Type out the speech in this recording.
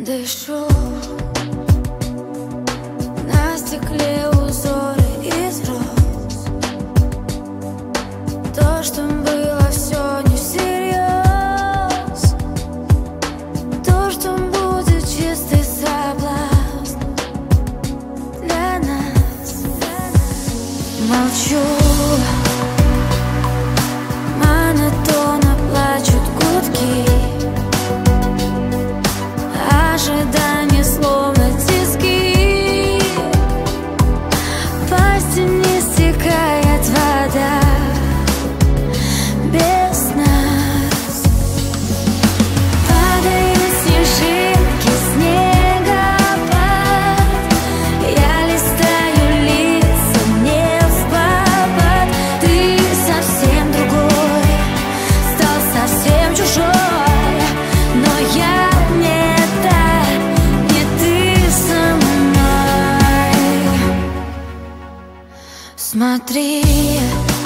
Дышу, на стекле узоры из роз. То, что было, все не всерьез. То, что будет чистый соблазн для нас. Молчу, монотонно плачут гудки. Ожидание словно тиски. По стене стекает вода без нас. Падают снежинки, снегопад. Я листаю лица не впопад. Ты совсем другой, стал совсем чужой. Но я не смотри,